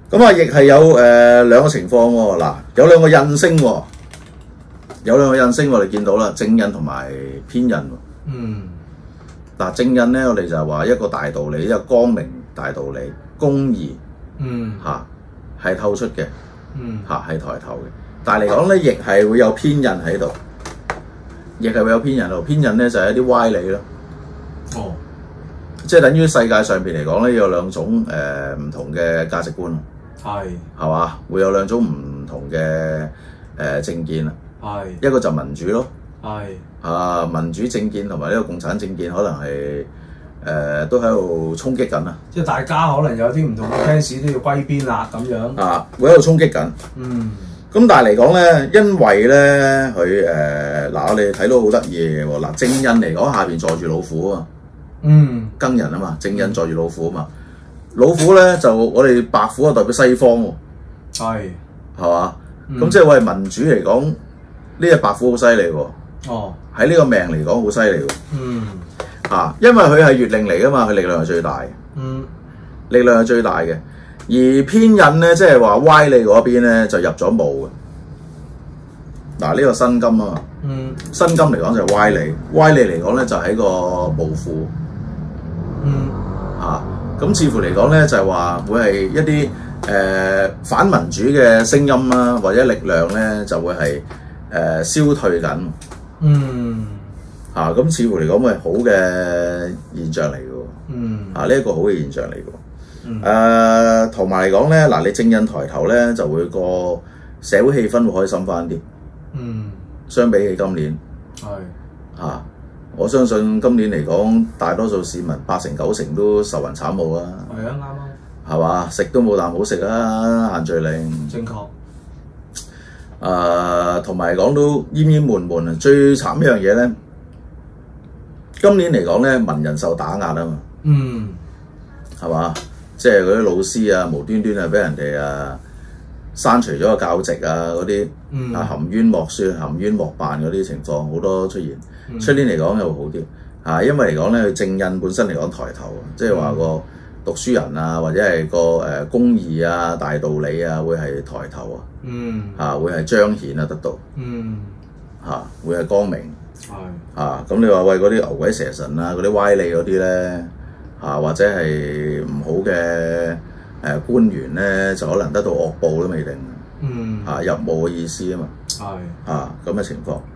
咁啊，亦係有兩個情況喎。嗱，有兩個印星喎，有兩個印星我哋見到啦，正印同埋偏印喎。 嗯。 嗱，正印咧，我哋就係話一個大道理，一個光明大道理，公義。係透出嘅。係抬頭嘅。但係嚟講咧，亦係會有偏印喺度，亦係會有偏印喺度。偏印咧就係一啲歪理咯。 哦。即係等於世界上邊嚟講咧，有兩種唔同嘅價值觀。係嘛？會有兩種唔同嘅政見啊。一個就民主咯。民主政見同埋呢個共產政見可能係都喺度衝擊緊啊！ 即係大家可能有啲唔同嘅 fans 都要歸邊啦咁樣。 會喺度衝擊緊。咁但係嚟講咧，因為咧佢我哋睇到好得意嘅喎。嗱，正印嚟講下邊坐住老虎啊。庚人啊嘛，正印坐住老虎啊嘛。老虎咧就我哋白虎啊代表西方喎。係嘛？咁即係我哋民主嚟講，呢隻白虎好犀利喎。喺呢個命嚟講好犀利喎。因為佢係月令嚟噶嘛，佢力量係最大嘅。力量係最大嘅。而偏印咧，即係話歪理嗰邊咧就入咗墓嘅。呢個辛金啊嘛。辛金嚟講就係歪理，歪理嚟講咧就喺個墓庫。咁似乎嚟講咧就係話會係一啲反民主嘅聲音啦，或者力量咧就會係消退緊。咁似乎嚟講係好嘅現象嚟嘅。呢一個好嘅現象嚟嘅。同埋嚟講咧，嗱你正印抬頭咧就會個社會氣氛會開心翻啲。相比起今年。我相信今年嚟講，大多數市民8成9成都愁雲慘霧啊！啱。係嘛？食都冇啖好食啊！限聚令。 正確。 同埋講到厭厭悶悶啊！最慘一樣嘢咧，今年嚟講咧，文人受打壓啊嘛。係嘛？即係嗰啲老師啊，無端端啊，俾人哋刪除咗個教籍啊，嗰啲含冤莫説、含冤莫辦嗰啲情況好多出現。出年嚟講又好啲，因為嚟講咧，佢正印本身嚟講抬頭，即係話個讀書人啊，或者係個公義啊、大道理啊，會係抬頭啊。會係彰顯啊得到。會係光明。咁你話喂嗰啲牛鬼蛇神啊，嗰啲歪理嗰啲咧，或者係唔好嘅官員咧，就可能得到惡報都未定。入墓嘅意思啊嘛。咁嘅情況。